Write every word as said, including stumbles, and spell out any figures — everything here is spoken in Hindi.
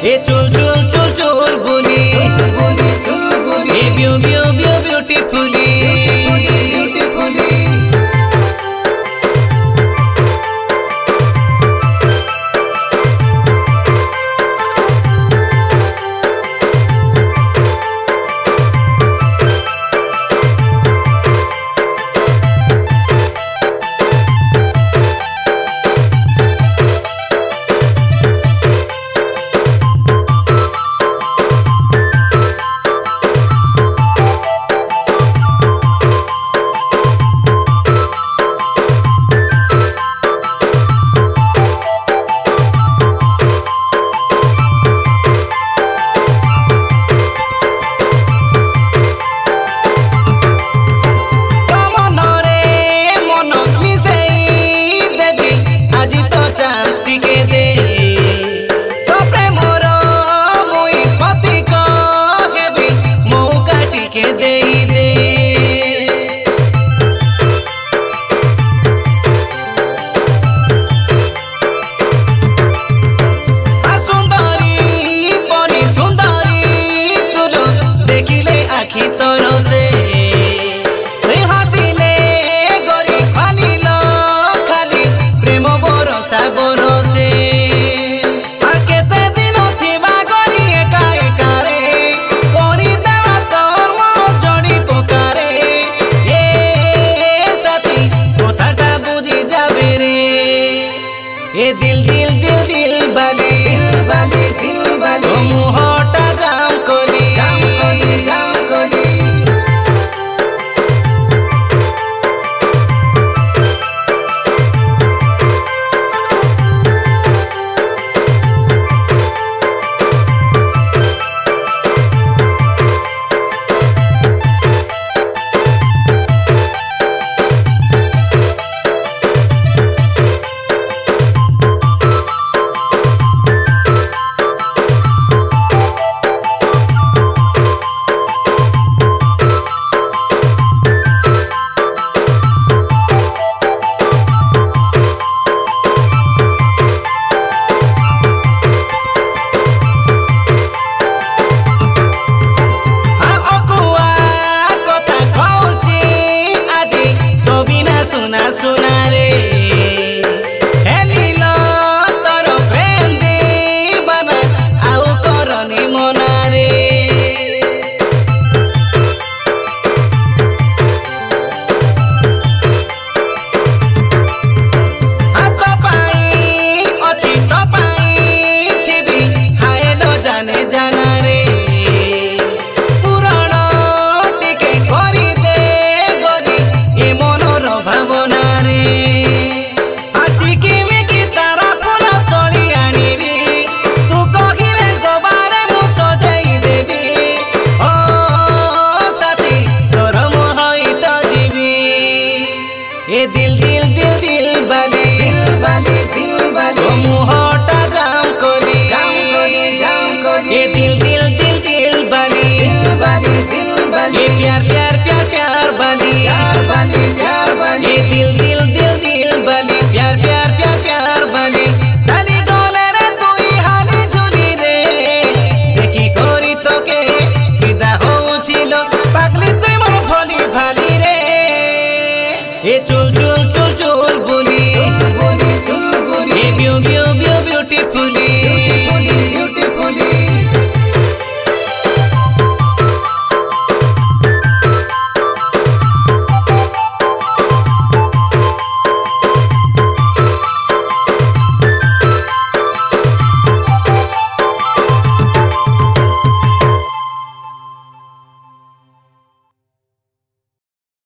ए चुल चुल चुल चुल बुली ए ब्यू ब्यू ब्यू ब्यूटीफुली ए दिल दिल दिल दिल बाली दिल बाली दिल बाली मुहटा जाम कोली जाम कोली जाम कोली ए दिल दिल दिल दिल बाली दिल बाली दिल बाली मुहटा जाम कोली जाम कोली जाम कोली ए दिल दिल दिल दिल बाली दिल बाली दिल बाली प्यार प्यार प्यार प्यार बाली प्यार बाली प्यार बाली ए दिल दिल दिल दिल बाली प्यार प्यार प्यार प्यार बाली चाली गले रे तुई हाली झुली रे देखी करी तोके विदा होउछिलो पागली तुई मोर भली भाली रे ए चुल चुल